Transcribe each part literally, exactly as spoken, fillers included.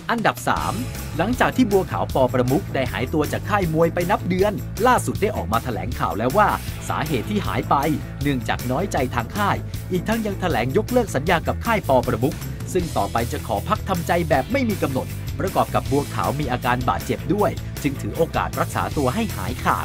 อันดับสามหลังจากที่บัวขาวปอประมุขได้หายตัวจากค่ายมวยไปนับเดือนล่าสุดได้ออกมาแถลงข่าวแล้วว่าสาเหตุที่หายไปเนื่องจากน้อยใจทางค่ายอีกทั้งยังแถลงยกเลิกสัญญากับค่ายปอประมุขซึ่งต่อไปจะขอพักทำใจแบบไม่มีกำหนดประกอบกับบัวขาวมีอาการบาดเจ็บด้วยจึงถือโอกาสรักษาตัวให้หายขาด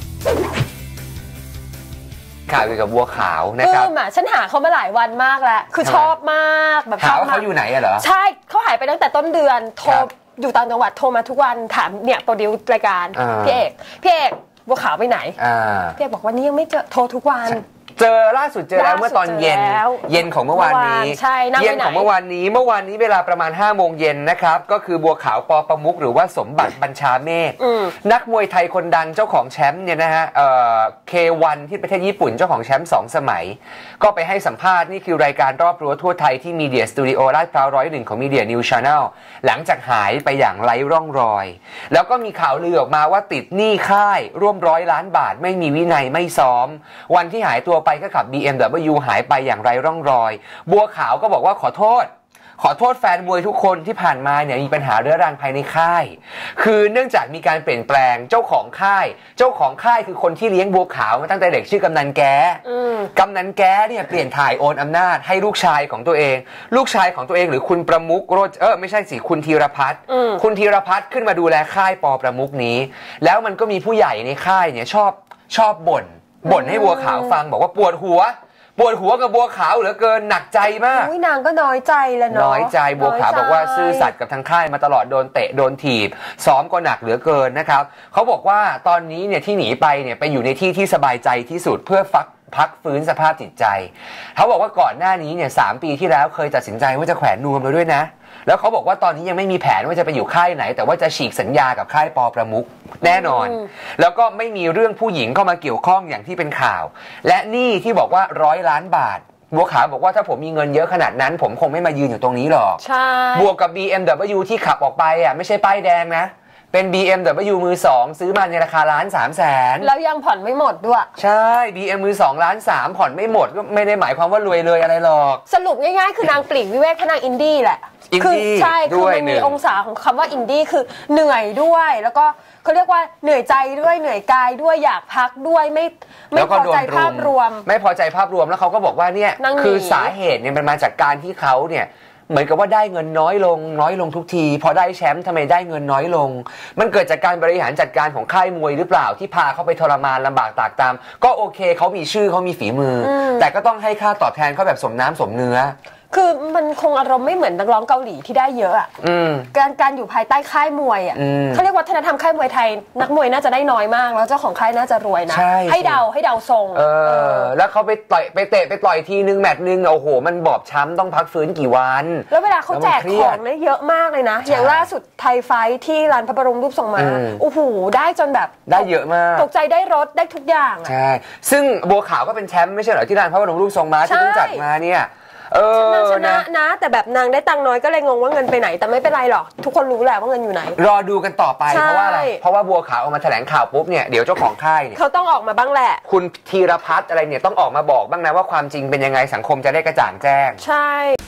ข่าวเกี่ยวกับบัวขาวนะครับคือฉันหาเขามาหลายวันมากแล้วคือชอบมากแบบถามว่าเขาอยู่ไหนอะเหรอใช่เขาหายไปตั้งแต่ต้นเดือนโทรอยู่ต่างจังหวัดโทรมาทุกวันถามเนี่ยโปรดิวรายการพี่เอกพี่เอกบัวขาวไปไหนพี่เอกบอกว่านี่ยังไม่เจอโทรทุกวันเจอล่าสุดเจอแล้วเมื่อตอนเย็นเย็นของเมื่อวานนี้เย็นของเมื่อวานนี้เมื่อวานนี้เวลาประมาณห้าโมงเย็นนะครับก็คือบัวขาวปอประมุขหรือว่าสมบัติบัญชาเมฆนักมวยไทยคนดังเจ้าของแชมป์เนี่ยนะฮะเอ่อ เค วัน ที่ประเทศญี่ปุ่นเจ้าของแชมป์สองสมัยก็ไปให้สัมภาษณ์นี่คือรายการรอบรั้วทั่วไทยที่มีเดียสตูดิโอลาดพร้าวร้อยหนึ่งของมีเดียนิวชาแนลหลังจากหายไปอย่างไร้ร่องรอยแล้วก็มีข่าวลือออกมาว่าติดหนี้ค่ายร่วมร้อยล้านบาทไม่มีวินัยไม่ซ้อมวันที่หายตัวไปก็ขับ บี เอ็ม ดับเบิลยู หายไปอย่างไร้ร่องรอยบัวขาวก็บอกว่าขอโทษขอโทษแฟนมวยทุกคนที่ผ่านมาเนี่ยมีปัญหาเรื้อรังภายในค่ายคือเนื่องจากมีการเปลี่ยนแปลงเจ้าของค่ายเจ้าของค่ายคือคนที่เลี้ยงบัวขาวมาตั้งแต่เด็กชื่อกำนันแก้กำนันแก้เนี่ยเปลี่ยนถ่ายโอนอำนาจให้ลูกชายของตัวเองลูกชายของตัวเองหรือคุณประมุขโรจเออไม่ใช่สิคุณธีรพัฒน์คุณธีรพัฒน์ขึ้นมาดูแลค่ายปอประมุขนี้แล้วมันก็มีผู้ใหญ่ในค่ายเนี่ยชอบชอบบ่นบ่นให้บัวขาวฟังบอกว่าปวดหัวปวดหัวกับบัวขาวเหลือเกินหนักใจมากนางก็น้อยใจแล้วเนาะน้อยใจบัวขาวบอกว่าซื่อสัตย์กับทางค่ายมาตลอดโดนเตะโดนถีบซ้อมก็หนักเหลือเกินนะครับเขาบอกว่าตอนนี้เนี่ยที่หนีไปเนี่ยไปอยู่ในที่ที่สบายใจที่สุดเพื่อฟักพักฟื้นสภาพจิตใจเขาบอกว่าก่อนหน้านี้เนี่ยสามปีที่แล้วเคยตัดสินใจว่าจะแขวนนวมแล้วด้วยนะแล้วเขาบอกว่าตอนนี้ยังไม่มีแผนว่าจะไปอยู่ค่ายไหนแต่ว่าจะฉีกสัญญากับค่ายปอประมุขแน่นอนแล้วก็ไม่มีเรื่องผู้หญิงเข้ามาเกี่ยวข้องอย่างที่เป็นข่าวและนี่ที่บอกว่าร้อยล้านบาทบัวขาวบอกว่าถ้าผมมีเงินเยอะขนาดนั้นผมคงไม่มายืนอยู่ตรงนี้หรอกใช่บวกกับ บี เอ็ม ดับเบิลยู ที่ขับออกไปอ่ะไม่ใช่ป้ายแดงนะเป็น บี เอ็ม ดับเบิลยู มือสองซื้อมาในราคาล้านสามแสนแล้วยังผ่อนไม่หมดด้วยใช่ บี เอ็ม มือสองล้านสามผ่อนไม่หมดก็ไม่ได้หมายความว่ารวยเลยอะไรหรอกสรุปง่ายๆคือนางปลีกวิเวกพนางอินดี้แหละคือใช่คือมันมีองศาของคำว่าอินดี้คือเหนื่อยด้วยแล้วก็เขาเรียกว่าเหนื่อยใจด้วยเหนื่อยกายด้วยอยากพักด้วยไม่ไม่พอใจภาพรวมไม่พอใจภาพรวมแล้วเขาก็บอกว่าเนี่ยคือสาเหตุเนี่ยมันมาจากการที่เขาเนี่ยเหมือนกับว่าได้เงินน้อยลงน้อยลงทุกทีพอได้แชมป์ทำไมได้เงินน้อยลงมันเกิดจากการบริหารจัดการของค่ายมวยหรือเปล่าที่พาเขาไปทรมานลำบากตากตามก็โอเคเขามีชื่อเขามีฝีมือแต่ก็ต้องให้ค่าตอบแทนเขาแบบสมน้ำสมเนื้อคือมันคงอารมณ์ไม่เหมือนนักร้องเกาหลีที่ได้เยอะอ่ะการการอยู่ภายใต้ค่ายมวยอ่ะเขาเรียกวัฒนธรรมค่ายมวยไทยนักมวยน่าจะได้น้อยมากแล้วเจ้าของค่ายน่าจะรวยนะให้เดาให้เดาทรงเออแล้วเขาไปต่อยไปเตะไปต่อยทีนึงแมตช์นึงโอ้โหมันบอบช้ำต้องพักฟื้นกี่วันแล้วเวลาเขาแจกของเนี่ยเยอะมากเลยนะอย่างล่าสุดไทยไฟที่ร้านพระบรมรูปทรงม้าโอ้โหได้จนแบบได้เยอะมากตกใจได้รถได้ทุกอย่างใช่ซึ่งบัวขาวก็เป็นแชมป์ไม่ใช่เหรอที่ร้านพระบรมรูปทรงม้าที่เพิ่งจัดมาเนี่ยเออนางชนะนะแต่แบบนางได้ตังค์น้อยก็เลยงงว่าเงินไปไหนแต่ไม่เป็นไรหรอกทุกคนรู้แหละว่าเงินอยู่ไหนรอดูกันต่อไปเพราะว่าอะไรเพราะว่าบัวขาวออกมาแถลงข่าวปุ๊บเนี่ยเดี๋ยวเจ้าของค่ายเนี่ยเขาต้องออกมาบ้างแหละคุณธีรพัฒน์อะไรเนี่ยต้องออกมาบอกบ้างนะว่าความจริงเป็นยังไงสังคมจะได้กระจ่างแจ้งใช่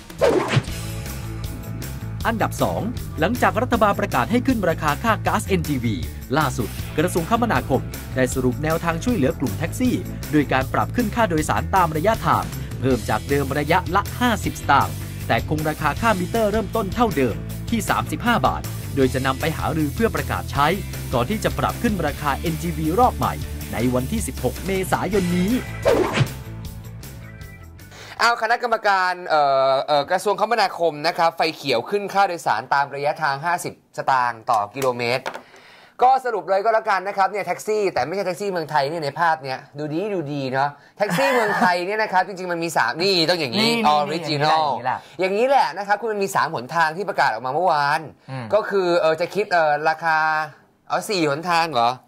อันดับสองหลังจากรัฐบาลประกาศให้ขึ้นราคาค่าก๊าซ เอ็น จี วี ล่าสุดกระทรวงคมนาคมได้สรุปแนวทางช่วยเหลือกลุ่มแท็กซี่โดยการปรับขึ้นค่าโดยสารตามระยะทางเพิ่มจากเดิมระยะละห้าสิบสตางค์แต่คงราคาค่ามิเตอร์เริ่มต้นเท่าเดิมที่สามสิบห้าบาทโดยจะนำไปหารือเพื่อประกาศใช้ก่อนที่จะปรับขึ้นราคา เอ็น จี วี รอบใหม่ในวันที่สิบหกเมษายนนี้เอาคณะกรรมการเอ่อเอ่อกระทรวงคมนาคมนะครับไฟเขียวขึ้นค่าโดยสารตามระยะทางห้าสิบสตางค์ต่อกิโลเมตรก็สรุปเลยก็แล้วกันนะครับเนี่ยแท็กซี่แต่ไม่ใช่แท็กซี่เมืองไทยเนี่ยในภาพเนี่ยดูดีดูดีเนาะแท็กซี่เมืองไทยเนี่ยนะครับจริงๆมันมีสามนี่ต้องอย่างนี้ออริจินอลอย่างนี้แหละนะครับคุณมันมีสามหนทางที่ประกาศออกมาเมื่อวานก็คือเออจะคิดเออราคาเอาสี่หนทางเหรอ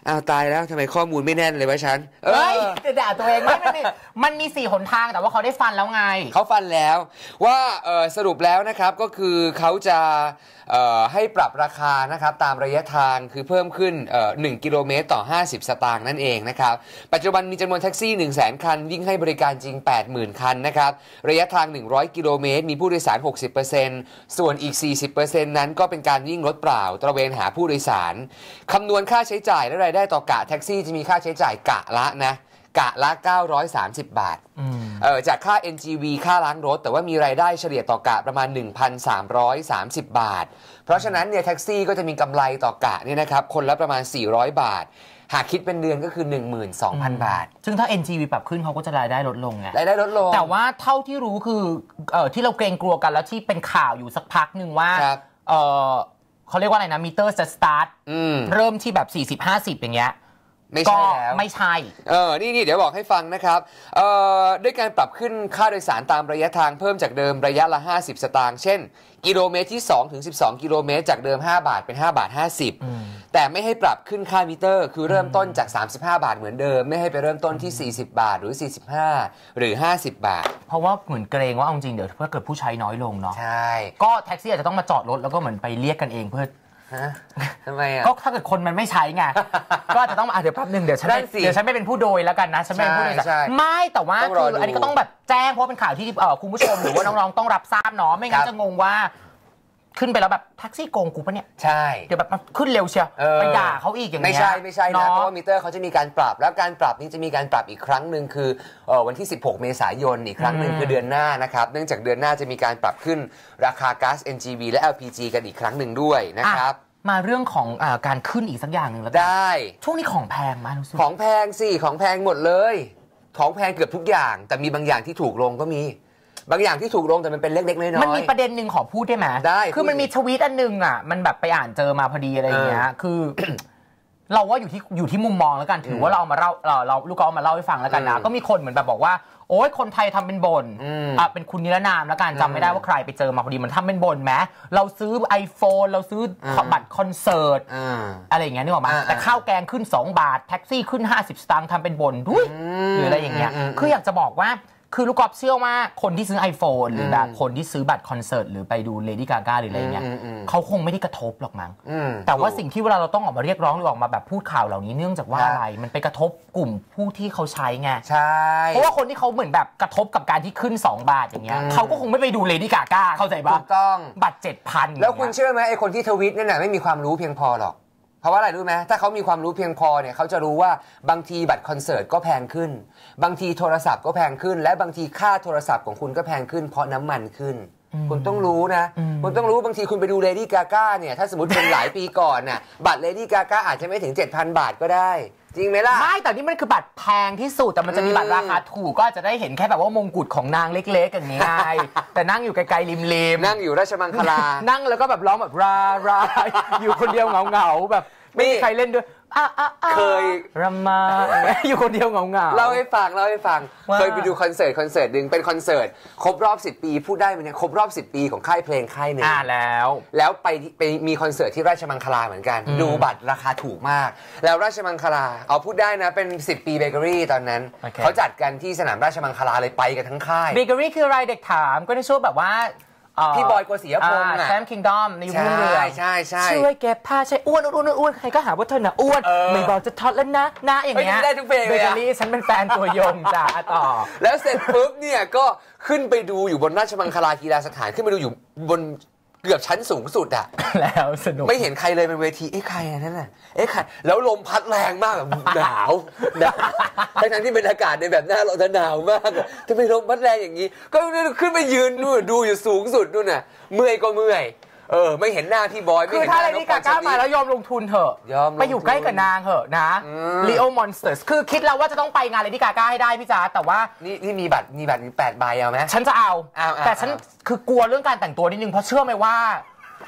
อ้าวตายแล้วทำไมข้อมูลไม่แน่นเลยวะฉันเอ้ยจะด่าตัวเองไม่มันมีมันมีสี่หนทางแต่ว่าเขาได้ฟันแล้วไงเขาฟันแล้วว่าสรุปแล้วนะครับก็คือเขาจะให้ปรับราคานะครับตามระยะทางคือเพิ่มขึ้นหนึ่งกิโลเมตรต่อห้าสิบสตางค์นั่นเองนะครับปัจจุบันมีจำนวนแท็กซี่ หนึ่งแสน คันวิ่งให้บริการจริง แปดหมื่น คันนะครับระยะทางหนึ่งร้อยกิโลเมตรมีผู้โดยสาร หกสิบเปอร์เซ็นต์ ส่วนอีก สี่สิบเปอร์เซ็นต์ นั้นก็เป็นการวิ่งรถเปล่าตระเวนหาผู้โดยสารคำนวณค่าใช้จ่ายและรายได้ต่อกะแท็กซี่จะมีค่าใช้จ่ายกะละนะกะละเก้าร้อยสามสิบบาทเออจากค่า เอ็น จี วี ค่าล้างรถแต่ว่ามีรายได้เฉลี่ยต่อกะประมาณ หนึ่งพันสามร้อยสามสิบ บาทเพราะฉะนั้นเนี่ยแท็กซี่ก็จะมีกำไรต่อกะเนี่ยนะครับคนละประมาณสี่ร้อยบาทหากคิดเป็นเดือนก็คือ หนึ่งหมื่นสองพัน บาทซึ่งถ้า เอ็น จี วี ปรับขึ้นเขาก็จะรายได้ลดลงไงรายได้ลดลงแต่ว่าเท่าที่รู้คือเอ่อที่เราเกรงกลัวกันแล้วที่เป็นข่าวอยู่สักพักนึงว่าเอ่อเขาเรียกว่าอะไรนะมิเตอร์จะสตาร์ทเริ่มที่แบบ สี่สิบ ห้าสิบ อย่างเงี้ยไม่ใช่แล้วไม่ใช่เออนี่นี่เดี๋ยวบอกให้ฟังนะครับเอ่อด้วยการปรับขึ้นค่าโดยสารตามระยะทางเพิ่มจากเดิมระยะละห้าสิบสตางค์เช่นกิโลเมตรที่สองถึงสิบสองกิโลเมตรจากเดิมห้าบาทเป็นห้าบาทห้าสิบแต่ไม่ให้ปรับขึ้นค่ามิเตอร์คือเริ่มต้นจากสามสิบห้าบาทเหมือนเดิมไม่ให้ไปเริ่มต้นที่สี่สิบบาทหรือสี่สิบห้าหรือห้าสิบบาทเพราะว่าเหมือนเกรงว่าเอาจริงเดี๋ยวถ้าเกิดผู้ใช้น้อยลงเนาะใช่ก็แท็กซี่อาจจะต้องมาจอดรถแล้วก็เหมือนไปเรียกกันเองเพื่อทำไมอ่ะก็ถ้าเกิดคนมันไม่ใช้ไงก็จะต้องอ่ะเดี๋ยวแป๊บนึงเดี๋ยวฉันเดี๋ยวฉันไม่เป็นผู้โดยแล้วกันนะฉันไม่เป็นผู้โดยสารไม่แต่ว่าคืออันนี้ก็ต้องแบบแจ้งเพราะเป็นข่าวที่คุณผู้ชมหรือว่าน้องๆต้องรับทราบเนาะไม่งั้นจะงงว่าขึ้นไปแล้วแบบแท็กซี่โกงกูปะเนี่ยใช่เดี๋ยวแบบขึ้นเร็วเชียวไปด่าเขาอีกอย่างเงี้ยไม่ใช่ไม่ใช่นะเพราะว่ามิเตอร์เขาจะมีการปรับแล้วการปรับนี้จะมีการปรับอีกครั้งหนึ่งคือวันที่สิบหกเมษายนอีกครั้งหนึ่งคือเดือนหน้านะครับเนื่องจากเดือนหน้าจะมีการปรับขึ้นราคาก๊าซ เอ็น จี วี และ แอล พี จี กันอีกครั้งหนึ่งด้วยนะครับมาเรื่องของอ่าการขึ้นอีกสักอย่างหนึ่งแล้วได้ช่วงนี้ของแพงไหมรู้สึกของแพงสิของแพงหมดเลยของแพงเกือบทุกอย่างแต่มีบางอย่างที่ถูกลงก็มีบางอย่างที่ถูกลงแต่มันเป็นเล็กๆน้อยๆมันมีประเด็นหนึ่งขอพูดได้ไหมได้คือมันมีทวีตอันนึงอ่ะมันแบบไปอ่านเจอมาพอดีอะไรอย่างเงี้ยคือ เราว่าอยู่ที่อยู่ที่มุมมองแล้วกันถือว่าเราเอามาเล่าเราเราลูกก็เอามาเล่าให้ฟังแล้วกันนะก็มีคนเหมือนแบบบอกว่าโอ้ยคนไทยทำเป็นบ่นอ่ะเป็นคุณนิรนามแล้วกันจำไม่ได้ว่าใครไปเจอมาพอดีมันทำเป็นบ่นไหมเราซื้อ iPhone เราซื้อบัตรคอนเสิร์ตอะไรอย่างเงี้ยนึกออกมาแต่ข้าวแกงขึ้นสองบาทแท็กซี่ขึ้นห้าสิบสตางค์ทำเป็นบ่นด้วยหรืออะไรอย่างเงี้ยคืออยากจะบอกว่าคือลูกกอล์ฟเชื่อว่าคนที่ซื้อ iPhone หรือแบบคนที่ซื้อบัตรคอนเสิร์ตหรือไปดู Lady Gaga หรืออะไรเงี้ยเขาคงไม่ได้กระทบหรอกมั้งแต่ว่าสิ่งที่เวลาเราต้องออกมาเรียกร้องหรือออกมาแบบพูดข่าวเหล่านี้เนื่องจากว่าอะไรมันไปกระทบกลุ่มผู้ที่เขาใช้ไงใช่เพราะว่าคนที่เขาเหมือนแบบกระทบกับการที่ขึ้นสองบาทอย่างเงี้ยเขาก็คงไม่ไปดู Lady Gaga เข้าใจป่ะถูกต้องบัตร เจ็ดพันแล้วคุณเชื่อไหมไอ้คนที่ทวีตนั่นน่ะไม่มีความรู้เพียงพอหรอกเพราะว่าอะไรรู้ไหมถ้าเขามีความรู้เพียงพอเนี่ยเขาจะรู้ว่าบางทีบัตรคอนเสิร์ตก็แพงขึ้นบางทีโทรศัพท์ก็แพงขึ้นและบางทีค่าโทรศัพท์ของคุณก็แพงขึ้นเพราะน้ำมันขึ้นคุณต้องรู้นะคุณต้องรู้บางทีคุณไปดู Lady Gaga เนี่ยถ้าสมมติเป็นหลายปีก่อนน่ะบัตร Lady Gaga อาจจะไม่ถึง เจ็ดพัน บาทก็ได้จริงไหมล่ะไม่แต่นี่มันคือบัตรแพงที่สุดแต่มันจะมีบัตรราคาถูกก็อาจจะได้เห็นแค่แบบว่ามงกุฎของนางเล็กๆอย่างนี้ไงแต่นั่งอยู่ไกลๆริมๆนั่งอยู่ราชมังคลานั่งแล้วก็แบบร้องแบบราราอยู่คนเดียวเหงาๆแบบไม่มีใครเล่นด้วยเคยรำมาอยู่คนเดียวเงาๆเล่าให้ฟังเล่าให้ฟังเคยไปดูคอนเสิร์ตคอนเสิร์ตนึงเป็นคอนเสิร์ตครบรอบสิบปีพูดได้ไหมเนี่ยครบรอบสิบปีของค่ายเพลงค่ายนึงอ่าแล้วแล้วไปไปมีคอนเสิร์ตที่ราชมังคลาเหมือนกันดูบัตรราคาถูกมากแล้วราชมังคลาเอาพูดได้นะเป็นสิบปีเบเกอรี่ตอนนั้นเขาจัดกันที่สนามราชมังคลาเลยไปกันทั้งค่ายเบเกอรี่คืออะไรเด็กถามก็ในช่วงแบบว่าพี่บอยกฤษณพงษ์อ่ะแชมป์คิงดอมในยุครุ่งเรืองใช่ใช่ช่วยเก็บผ้าใช้อ้วนอ้วนอ้วนใครก็หาว่าเธอน่ะอ้วนไม่บอกจะทอดแล้วนะนะอย่างเงี้ยได้ทุกเพลงเลยเบเกอรี่ฉันเป็นแฟนตัวยงจ้าต่อแล้วเสร็จปุ๊บเนี่ยก็ขึ้นไปดูอยู่บนราชมังคลากีฬาสถานขึ้นไปดูอยู่บนเกือบชั้นสูงสุดอะแล้วสนุกไม่เห็นใครเลยเป็นเวทีเอ๊ะใครนั่นน่ะเอ๊ะใครแล้วลมพัดแรงมากแบบหนาวหนาวทั้งที่เป็นอากาศในแบบหน้าเราจะหนาวมากทำไมลมพัดแรงอย่างนี้ก็ขึ้นไปยืนนู่นดูอยู่สูงสุดนู่นน่ะเมื่อยก็เมื่อยเออไม่เห็นหน้าพี่บอยคือถ้าอะไรนี่กล้ามาแล้วยอมลงทุนเถอะไปอยู่ใกล้กับนางเถอะนะลีโอมอนสเตอร์คือคิดแล้วว่าจะต้องไปงานเลดี้กาก้าให้ได้พี่จ๋าแต่ว่านี่นี่มีบัตรมีบัตรมีแปดใบเอาไหมฉันจะเอาแต่ฉันคือกลัวเรื่องการแต่งตัวนิดนึงเพราะเชื่อไหมว่า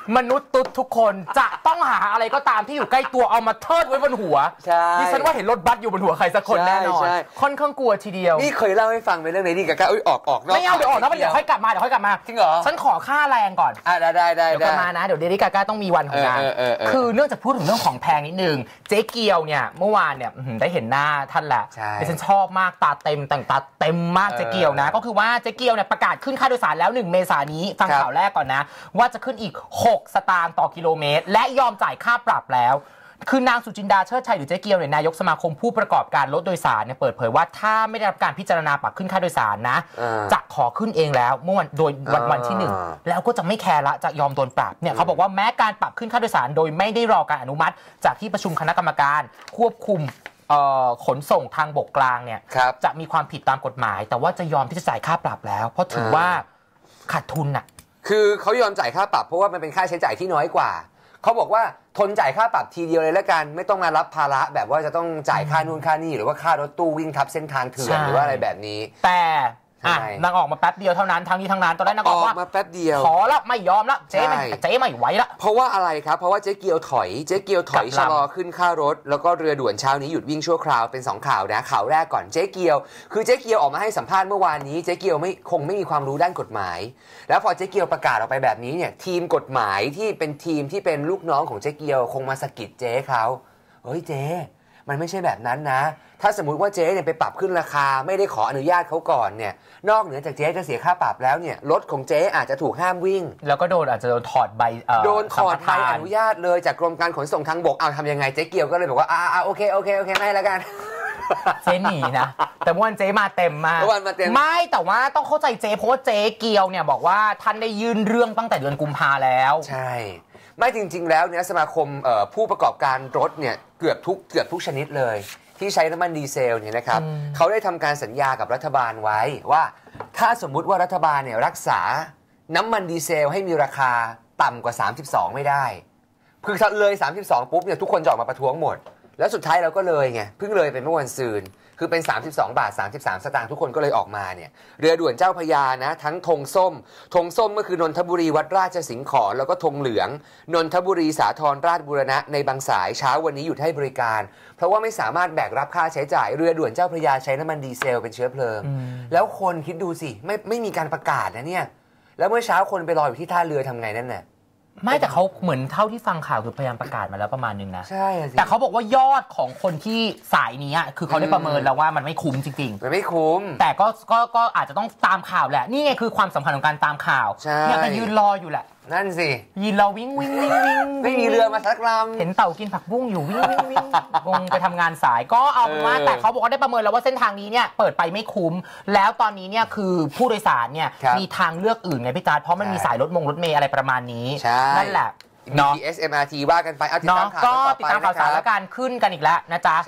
มนุษย์ตุ๊ดทุกคนจะต้องหาอะไรก็ตามที่อยู่ใกล้ตัวเอามาเทิดไว้บนหัวดิฉันว่าเห็นรถบัสอยู่บนหัวใครสักคนแน่นอนค่อนข้างกลัวทีเดียวนี่เคยเล่าให้ฟังไปเรื่องในนี่กับก้าอุ้ยออกออกไม่เอาเดี๋ยวออกนะเดี๋ยวค่อยกลับมาเดี๋ยวค่อยกลับมาจริงเหรอฉันขอค่าแรงก่อนอ่ะได้ได้ได้เดี๋ยวกลับมานะเดี๋ยวเดลี่กาก้าต้องมีวันของนางคือเนื่องจากพูดถึงเรื่องของแพงนิดนึงเจ๊เกียวเนี่ยเมื่อวานเนี่ยได้เห็นหน้าท่านแหละดิฉันชอบมากตาเต็มแต่งตาเต็มมากเจ๊เกียวนะก็คือว่าเจ๊เกียวเนี่ยประกาศขึ้นค่าโดยสารแล้วหนึ่งเมษายนนี้ฟังข่าวแรกก่อนนะว่าจะขึ้นอีกหกสตางค์ต่อกิโลเมตรและยอมจ่ายค่าปรับแล้วคือนางสุจินดาเชิดชัยหรือเจ๊เกียวเนี่ยนายกสมาคมผู้ประกอบการรถโดยสารเนี่ยเปิดเผยว่าถ้าไม่ได้รับการพิจารณาปรับขึ้นค่าโดยสารนะจะขอขึ้นเองแล้วเมื่อวันโดยวันวันที่หนึ่งแล้วก็จะไม่แคร์ละจะยอมโดนปรับเนี่ยเขาบอกว่าแม้การปรับขึ้นค่าโดยสารโดยไม่ได้รอการอนุมัติจากที่ประชุมคณะกรรมการควบคุมขนส่งทางบกกลางเนี่ยจะมีความผิดตามกฎหมายแต่ว่าจะยอมที่จะจ่ายค่าปรับแล้วเพราะถือว่าขาดทุนน่ะคือเขายอมจ่ายค่าปรับเพราะว่ามันเป็นค่าใช้จ่ายที่น้อยกว่าเขาบอกว่าทนจ่ายค่าปรับทีเดียวเลยแล้วกันไม่ต้องมารับภาระแบบว่าจะต้องจ่ายค่านู่นค่านี่หรือว่าค่ารถตู้วิ่งทับเส้นทางเถื่อนหรือว่าอะไรแบบนี้แต่นางออกมาแป๊บเดียวเท่านั้นทั้งนี้ทั้งนั้นตอนแรกนางบอกว่ามาแป๊บเดียวขอละไม่ยอมละเจ๊ไม่เจ๊ไม่ไหวละเพราะว่าอะไรครับเพราะว่าเจ๊เกียวถอยเจ๊เกียวถอยชะลอขึ้นค่ารถแล้วก็เรือด่วนเช้านี้หยุดวิ่งชั่วคราวเป็นสองข่าวนะข่าวแรกก่อนเจ๊เกียวคือเจ๊เกียวออกมาให้สัมภาษณ์เมื่อวานนี้เจ๊เกียวไม่คงไม่มีความรู้ด้านกฎหมายแล้วพอเจ๊เกียวประกาศออกไปแบบนี้เนี่ยทีมกฎหมายที่เป็นทีมที่เป็นลูกน้องของเจ๊เกียวคงมาสะกิดเจ๊เขาเฮ้ยเจ๊มันไม่ใช่แบบนั้นนะถ้าสมมุติว่าเจ๊เนี่ยไปปรับขึ้นราคาไม่ได้ขออนุญาตเขาก่อนเนี่ยนอกเหนือจากเจ๊จะเสียค่าปรับแล้วเนี่ยรถของเจ๊อาจจะถูกห้ามวิ่งแล้วก็โดนอาจจะโดนถอดใบโดนถอดใบอนุญาตเลยจากกรมการขนส่งทางบกเอาทำยังไงเจ๊เกียวก็เลยบอกว่าอ่าโอเคโอเคโอเคไม่แล้วกันเจ๊หนีนะแต่เมื่อวานเจ๊มาเต็มมากไม่แต่ว่าต้องเข้าใจเจ๊เพราะว่าเจ๊เกียวเนี่ยบอกว่าท่านได้ยื่นเรื่องตั้งแต่เดือนกุมภาแล้วใช่ไม่จริงๆแล้วเนี่ยสมาคมผู้ประกอบการรถเนี่ยเกือบทุกเกือบทุกชนิดเลยที่ใช้น้ำมันดีเซลเนี่ยนะครับเขาได้ทำการสัญญากับรัฐบาลไว้ว่าถ้าสมมุติว่ารัฐบาลเนี่ยรักษาน้ำมันดีเซลให้มีราคาต่ำกว่าสามสิบสองไม่ได้คือถ้าเลยสามสิบสองปุ๊บเนี่ยทุกคนจะออกมาประท้วงหมดแล้วสุดท้ายเราก็เลยไงเพิ่งเลยไปเมื่อวันซืนคือเป็นสามสิบสองบาทสามสิบสามสตางค์ทุกคนก็เลยออกมาเนี่ยเรือด่วนเจ้าพระยานะทั้งธงส้มธงส้มก็คือนนทบุรีวัดราชสิงห์ขอนแล้วก็ธงเหลืองนนทบุรีสาทรราชบูรณะในบางสายเช้าวันนี้หยุดให้บริการเพราะว่าไม่สามารถแบกรับค่าใช้จ่ายเรือด่วนเจ้าพระยาใช้น้ำมันดีเซลเป็นเชื้อเพลิงแล้วคนคิดดูสิไม่ไม่มีการประกาศนะเนี่ยแล้วเมื่อเช้าคนไปรออยู่ที่ท่าเรือทำไงนั่นน่ะไม่แต่เขาเหมือนเท่าที่ฟังข่าวคือพยายามประกาศมาแล้วประมาณนึงนะใช่แต่เขาบอกว่ายอดของคนที่สายนี้คือเขาได้ประเมินแล้วว่ามันไม่คุ้มจริงๆมันไม่คุ้มแต่ก็ก็ก็อาจจะต้องตามข่าวแหละนี่ไงคือความสำคัญของการตามข่าวเนี่ยไปยืนรออยู่แหละนั่นสิยืนรอวิ่งวิ่งวิ่งวิ่งไม่มีเรือมาสักลำเห็นเต่ากินผักบุ้งอยู่วิ่งวิ่งวิ่งคงไปทำงานสายก็เอามาแต่เขาบอกว่าได้ประเมินแล้วว่าเส้นทางนี้เนี่ยเปิดไปไม่คุ้มแล้วตอนนี้เนี่ยคือผู้โดยสารเนี่ยมีทางเลือกอื่นไงพี่จ๊าดเพราะมันมีสายรถมงรถเมล์อะไรประมาณนี้นั่นแหละบี ที เอส เอ็ม อาร์ ที ว่ากันไปเอาติดตามข่าวก็ติดตามข่าวสารและการขึ้นกันอีกแล้วนะจ๊ะ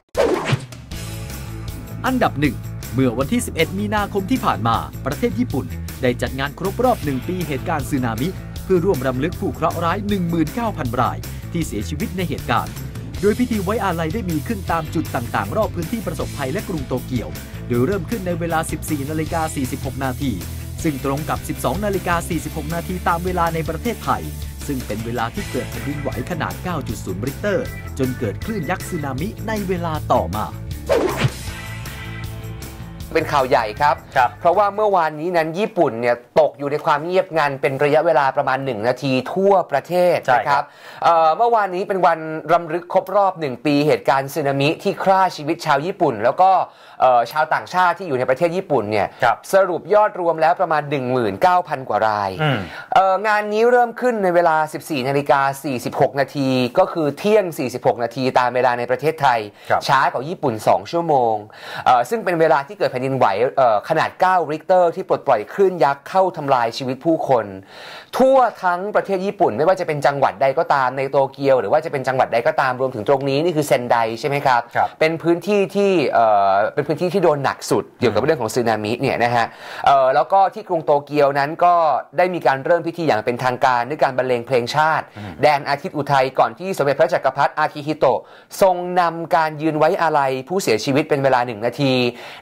อันดับหนึ่งเมื่อวันที่สิบเอ็ดมีนาคมที่ผ่านมาประเทศญี่ปุ่นได้จัดงานครบรอบหนึ่งปีเหตุการณ์สึนามิเพื่อร่วมรำลึกผู้เคราะห์ร้าย หนึ่งหมื่นเก้าพัน รายที่เสียชีวิตในเหตุการณ์โดยพิธีไว้อาลัยได้มีขึ้นตามจุดต่างๆรอบพื้นที่ประสบภัยและกรุงโตเกียวโดยเริ่มขึ้นในเวลา สิบสี่นาฬิกาสี่สิบหก นาทีซึ่งตรงกับ สิบสองนาฬิกาสี่สิบหก นาทีตามเวลาในประเทศไทยซึ่งเป็นเวลาที่เกิดแผ่นดินไหวขนาด เก้าจุดศูนย์ ริกเตอร์จนเกิดคลื่นยักษ์สึนามิในเวลาต่อมาเป็นข่าวใหญ่ครับเพราะว่าเมื่อวานนี้นั้นญี่ปุ่นเนี่ยตกอยู่ในความเงียบงันเป็นระยะเวลาประมาณหนึ่งนาทีทั่วประเทศนะครับเ, เมื่อวานนี้เป็นวันรำลึกครบรอบหนึ่งปีเหตุการณ์สึนามิที่ฆ่าชีวิตชาวญี่ปุ่นแล้วก็ชาวต่างชาติที่อยู่ในประเทศญี่ปุ่นเนี่ยสรุปยอดรวมแล้วประมาณ หนึ่งหมื่นเก้าพัน กว่ารายงานนี้เริ่มขึ้นในเวลา สิบสี่นาฬิกาสี่สิบหก นาทีก็คือเที่ยงสี่สิบหกนาทีตามเวลาในประเทศไทยช้ากว่าญี่ปุ่นสองชั่วโมงซึ่งเป็นเวลาที่เกิดแผ่นดินไหวขนาดเก้าริกเตอร์ที่ปลดปล่อยคลื่นยักษ์เข้าทำลายชีวิตผู้คนทั่วทั้งประเทศญี่ปุ่นไม่ว่าจะเป็นจังหวัดใดก็ตามในโตเกียวหรือว่าจะเป็นจังหวัดใดก็ตามรวมถึงตรงนี้นี่คือเซนไดใช่ไหมครับเป็นพื้นที่ที่เป็นพื้นที่ที่โดนหนักสุดเกี่ยวกับเรื่องของสึนามิเนี่ยนะฮะแล้วก็ที่กรุงโตเกียวนั้นก็ได้มีการเริ่มพิธีอย่างเป็นทางการด้วยการบรรเลงเพลงชาติแดนอาทิตย์อุทัยก่อนที่สมเด็จพระจักรพรรดิอากิฮิโตะทรงนำการยืนไว้อาลัยผู้เสียชีวิตเป็นเวลาหนึ่งนาทีในงาน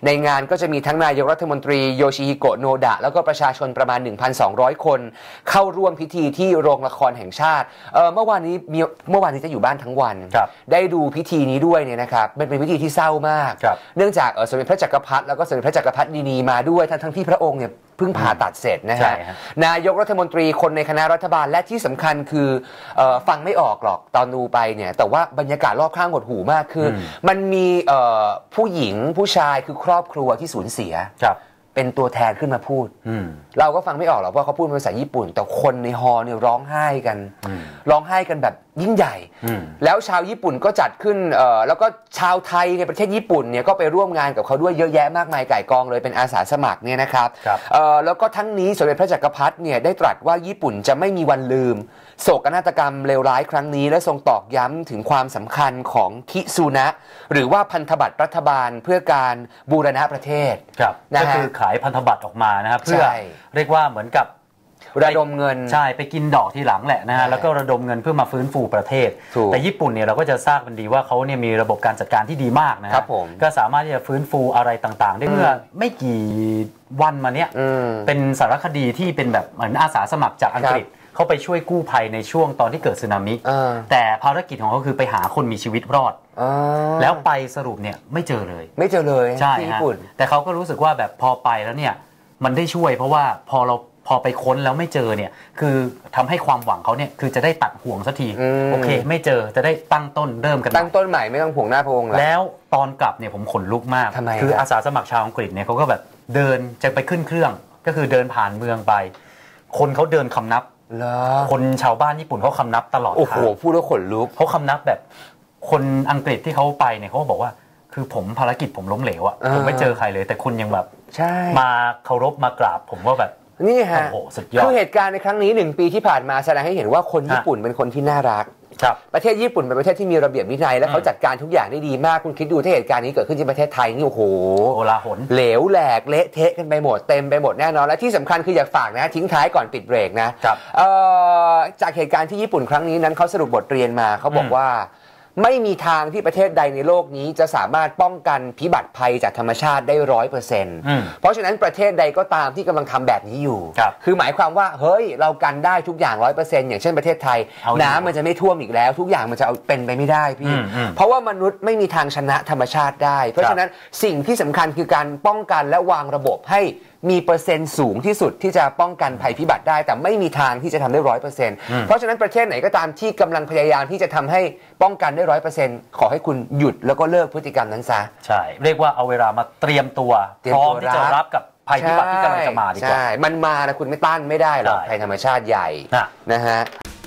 ก็จะมีทั้งนายกรัฐมนตรีโยชิฮิโกะโนดะแล้วก็ประชาชนประมาณ หนึ่งพันสองร้อย คนเข้าร่วมพิธีที่โรงละครแห่งชาติเเมื่อวานนี้เมื่อวานนี้จะอยู่บ้านทั้งวันได้ดูพิธีนี้ด้วยเนี่ยนะครับมันเป็นพิธีที่เศร้ามากเนื่องจากสมเด็จพระจักรพรรดิแล้วก็สมเด็จพระจักรพรรดินีมาด้วยทั้งทั้งที่พระองค์เนี่ยเพิ่งผ่าตัดเสร็จนะฮะนายกรัฐมนตรีคนในคณะรัฐบาลและที่สำคัญคือฟังไม่ออกหรอกตอนดูไปเนี่ยแต่ว่าบรรยากาศรอบข้างหดหูมากคือมันมีผู้หญิงผู้ชายคือครอบครัวที่สูญเสียเป็นตัวแทนขึ้นมาพูดเราก็ฟังไม่ออกหรอกเพราะเขาพูดเป็นภาษาญี่ปุ่นแต่คนในฮอลล์เนี่ยร้องไห้กันร้องไห้กันแบบยิ่งใหญ่แล้วชาวญี่ปุ่นก็จัดขึ้นแล้วก็ชาวไทยในประเทศญี่ปุ่นเนี่ยก็ไปร่วมงานกับเขาด้วยเยอะแยะมากมายก่ายกองเลยเป็นอาสาสมัครเนี่ยนะครับแล้วก็ทั้งนี้สมเด็จพระจักรพรรดิเนี่ยได้ตรัสว่าญี่ปุ่นจะไม่มีวันลืมโศกนาฏกรรมเลวร้ายครั้งนี้และทรงตอกย้ำถึงความสำคัญของคิซุนะหรือว่าพันธบัตรรัฐบาลเพื่อการบูรณะประเทศก็คือขายพันธบัตรออกมานะครับเพื่อเรียกว่าเหมือนกับระดมเงินใช่ไปกินดอกทีหลังแหละนะฮะแล้วก็ระดมเงินเพื่อมาฟื้นฟูประเทศแต่ญี่ปุ่นเนี่ยเราก็จะทราบกันดีว่าเขาเนี่ยมีระบบการจัดการที่ดีมากนะครับก็สามารถที่จะฟื้นฟูอะไรต่างๆได้เมื่อไม่กี่วันมาเนี้ยเป็นสารคดีที่เป็นแบบเหมือนอาสาสมัครจากอังกฤษเขาไปช่วยกู้ภัยในช่วงตอนที่เกิดสึนามิแต่ภารกิจของเขาคือไปหาคนมีชีวิตรอดแล้วไปสรุปเนี่ยไม่เจอเลยไม่เจอเลยใช่ฮะแต่เขาก็รู้สึกว่าแบบพอไปแล้วเนี่ยมันได้ช่วยเพราะว่าพอเราพอไปค้นแล้วไม่เจอเนี่ยคือทำให้ความหวังเขาเนี่ยคือจะได้ตัดห่วงสักทีโอเคไม่เจอจะได้ตั้งต้นเริ่มกันตั้งต้นใหม่ไม่ต้องห่วงหน้าพระองค์แล้วตอนกลับเนี่ยผมขนลุกมากคืออาสาสมัครชาวอังกฤษเนี่ยเขาก็แบบเดินจะไปขึ้นเครื่องก็คือเดินผ่านเมืองไปคนเขาเดินคำนับคนชาวบ้านญี่ปุ่นเขาคำนับตลอดทางโอ้โหพูดแล้วขนลุกเขาคำนับแบบคนอังกฤษที่เขาไปเนี่ยเขาบอกว่าคือผมภารกิจผมล้มเหลวอ่ะผมไม่เจอใครเลยแต่คุณยังแบบมาเคารพมากราบผมว่าแบบนี่ฮะคือเหตุการณ์ในครั้งนี้หนึ่งปีที่ผ่านมาแสดงให้เห็นว่าคนญี่ปุ่นเป็นคนที่น่ารักประเทศญี่ปุ่นเป็นประเทศที่มีระเบียบวินัยและเขาจัดการทุกอย่างได้ดีมากคุณคิดดูถ้าเหตุการณ์นี้เกิดขึ้นที่ประเทศไทยนี่โอ้โหโอลาหลเหลวแหลกเละเทะกันไปหมดเต็มไปหมดแน่นอนและที่สำคัญคืออยากฝากนะทิ้งท้ายก่อนปิดเบรกนะจากเหตุการณ์ที่ญี่ปุ่นครั้งนี้นั้นเขาสรุปบทเรียนมาเขาบอกว่าไม่มีทางที่ประเทศใดในโลกนี้จะสามารถป้องกันพิบัติภัยจากธรรมชาติได้ร้อยเปอร์เซ็นต์เพราะฉะนั้นประเทศใดก็ตามที่กำลังทำแบบนี้อยู่ คือหมายความว่าเฮ้ยเรากันได้ทุกอย่างร้อยเปอร์เซ็นต์อย่างเช่นประเทศไทยน้ำมันจะไม่ท่วมอีกแล้วทุกอย่างมันจะเอาเป็นไปไม่ได้พี่เพราะว่ามนุษย์ไม่มีทางชนะธรรมชาติได้เพราะฉะนั้นสิ่งที่สำคัญคือการป้องกันและวางระบบให้มีเปอร์เซ็นต์สูงที่สุดที่จะป้องกันภัยพิบัติได้แต่ไม่มีทางที่จะทำได้ร้อยเปอร์เซ็นต์เพราะฉะนั้นประเทศไหนก็ตามที่กำลังพยายามที่จะทำให้ป้องกันได้ร้อยเปอร์เซ็นต์ขอให้คุณหยุดแล้วก็เลิกพฤติกรรมนั้นซะใช่เรียกว่าเอาเวลามาเตรียมตัวพร้อมที่จะรับกับภัยพิบัติที่กำลังจะมาดีกว่าใช่มันมานะคุณไม่ต้านไม่ได้หรอกภัยธรรมชาติใหญ่นะฮะ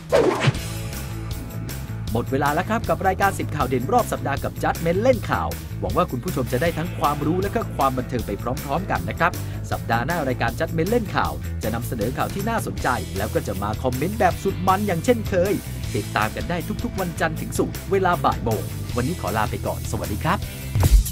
หมดเวลาแล้วครับกับรายการสิบข่าวเด่นรอบสัปดาห์กับจัดเม้นเล่นข่าวหวังว่าคุณผู้ชมจะได้ทั้งความรู้และก็ความบันเทิงไปพร้อมๆกันนะครับสัปดาห์หน้ารายการจัดเม้นเล่นข่าวจะนำเสนอข่าวที่น่าสนใจแล้วก็จะมาคอมเมนต์แบบสุดมันอย่างเช่นเคยติดตามกันได้ทุกๆวันจันทร์ถึงศุกร์เวลาบ่ายโมงวันนี้ขอลาไปก่อนสวัสดีครับ